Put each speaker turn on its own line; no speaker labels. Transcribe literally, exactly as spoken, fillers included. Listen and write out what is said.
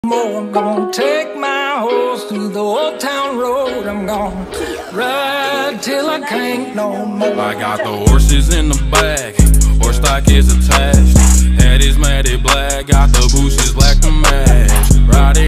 I'm gonna take my horse through the old town road. I'm gonna ride till I can't no more.
I got the horses in the back, horse stock is attached.